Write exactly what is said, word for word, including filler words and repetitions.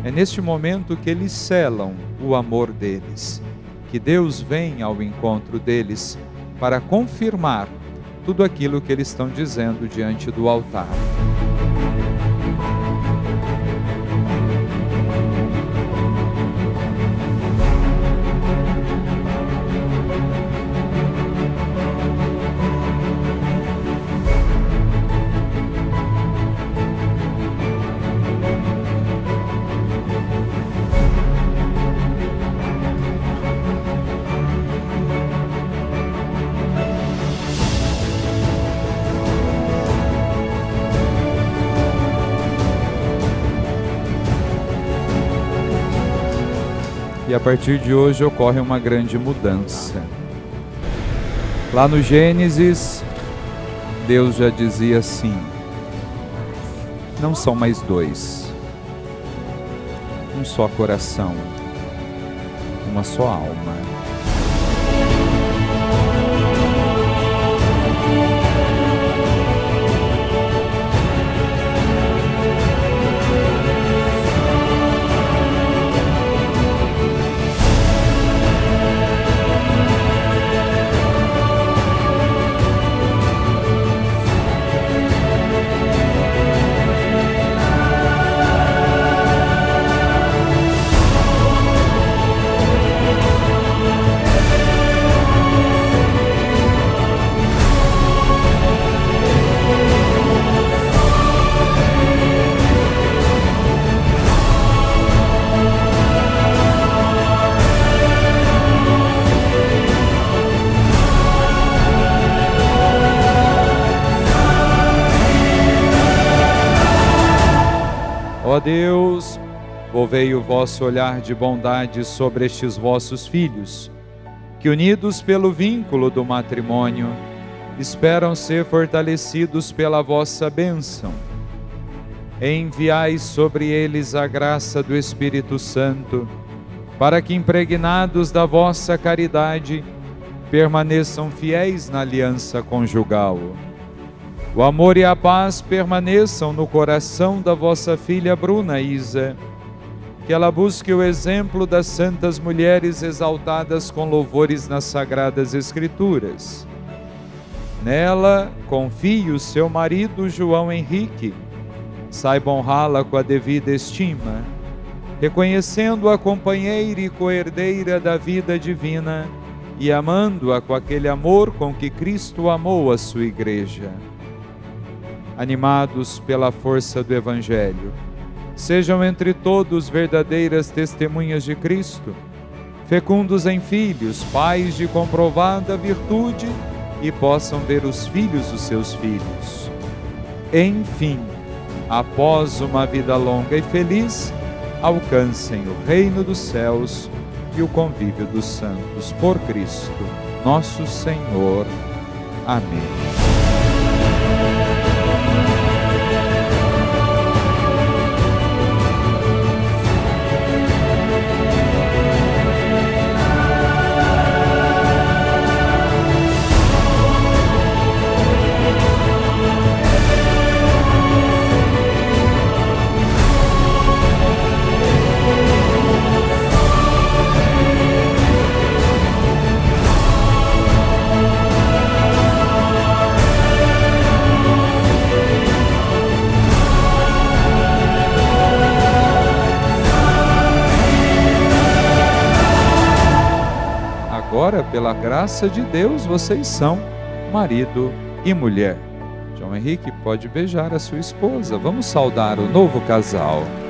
É neste momento que eles selam o amor deles, que Deus vem ao encontro deles para confirmar tudo aquilo que eles estão dizendo diante do altar. E a partir de hoje ocorre uma grande mudança. Lá no Gênesis, Deus já dizia assim: não são mais dois, um só coração, uma só alma. Ó Deus, volvei o vosso olhar de bondade sobre estes vossos filhos, que unidos pelo vínculo do matrimônio, esperam ser fortalecidos pela vossa bênção. Enviai sobre eles a graça do Espírito Santo, para que, impregnados da vossa caridade, permaneçam fiéis na aliança conjugal. O amor e a paz permaneçam no coração da vossa filha Bruna Isa, que ela busque o exemplo das santas mulheres exaltadas com louvores nas Sagradas Escrituras. Nela, confie o seu marido João Henrique, saiba honrá-la com a devida estima, reconhecendo-a companheira e coerdeira da vida divina e amando-a com aquele amor com que Cristo amou a sua Igreja. Animados pela força do Evangelho, sejam entre todos verdadeiras testemunhas de Cristo, fecundos em filhos, pais de comprovada virtude, e possam ver os filhos dos seus filhos. Enfim, após uma vida longa e feliz, alcancem o reino dos céus e o convívio dos santos. Por Cristo, nosso Senhor. Amém. Agora, pela graça de Deus, vocês são marido e mulher. João Henrique pode beijar a sua esposa. Vamos saudar o novo casal.